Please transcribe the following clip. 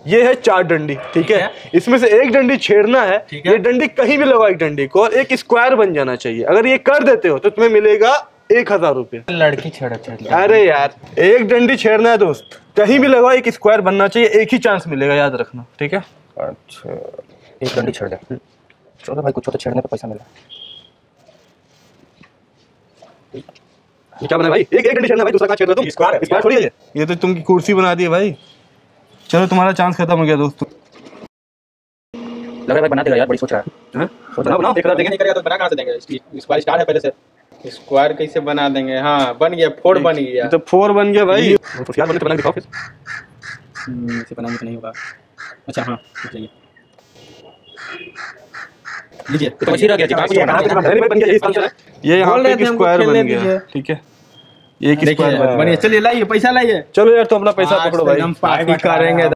ये है 4 डंडी, ठीक है। इसमें से एक डंडी छेड़ना है, ये डंडी कहीं भी लगाओ एक डंडी को, और एक स्क्वायर बन जाना चाहिए। अगर ये कर देते हो तो तुम्हें मिलेगा 1000 रुपये। लड़की छेड़ा। अरे यार, एक डंडी छेड़ना है दोस्त, कहीं भी लगाओ एक स्क्वायर बनना चाहिए, एक ही चांस मिलेगा, याद रखना, ठीक है। अच्छा, एक डंडी छेड़ दे। चलो भाई, कुछ तो छेड़ने पे पैसा मिला। क्या बना भाई? एक डंडी छेड़ना भाई, दूसरा कहाँ छेड़ रहे तुम? स्क्वायर थोड़ी है ये तो तुम कुर्सी बना दी है भाई। चलो तुम्हारा चांस खत्म हो गया दोस्तों। लग रहा है भाई बना देगा यार, बड़ी सोच रहा है। बनाओ 1000 देंगे। नहीं करेगा तो बना कहाँ से देंगे? स्क्वायर स्टार है पहले से। स्क्वायर कैसे बना देंगे? हाँ बन गया, 4 बन गया। तो 4 बन गया भाई। यार बने तो बना के दिखाओ फिर। ऐसे बनाएंगे तो नहीं होगा। अच्छा हाँ लीजिए, तो बच ही रह गया जी। बन गया, ये यहाँ पे एक स्क्वायर बन गया, ठीक है। ये एक स्क्वायर बन गया। चलिए लाइए, पैसा लाइए। चलो यार, तो अपना पैसा पकड़ो भाई, हम पार्टी करेंगे।